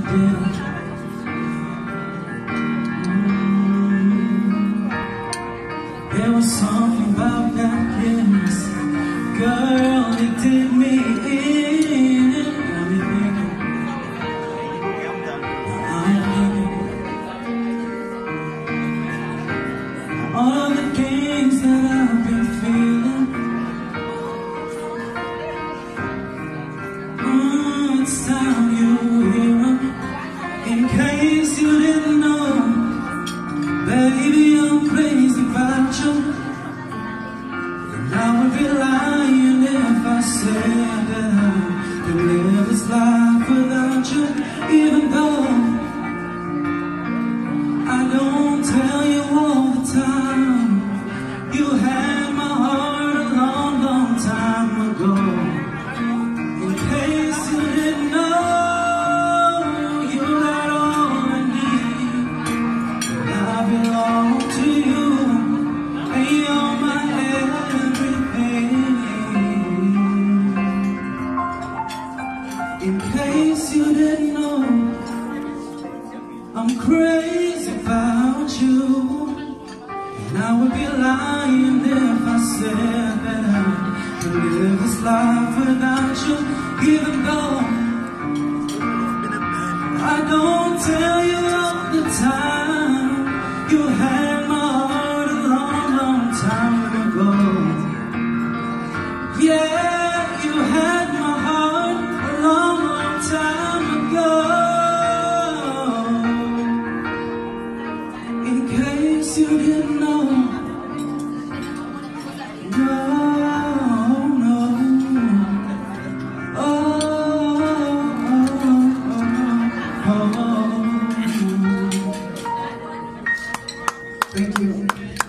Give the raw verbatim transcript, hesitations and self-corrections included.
did. Mm. There was something about that kiss, girl, it did me in. Got me thinking, now I'm thinking all the things that I've been feeling. Mm, it's time you hear 'em. In case you didn't know, baby, I'm crazy about you. And I would be lying if I said that I could live this life without you. Even though I don't tell you all the time, you had my heart a long, long time ago. In case you didn't know, in case you didn't know, I'm crazy about you. And I would be lying if I said that I could live this life without you. Even though I don't tell you all the time, you had my heart a long, long time ago. Yeah, you had my heart a long, long time ago. In case you didn't know, no, no. Oh, oh, oh, oh. Thank you.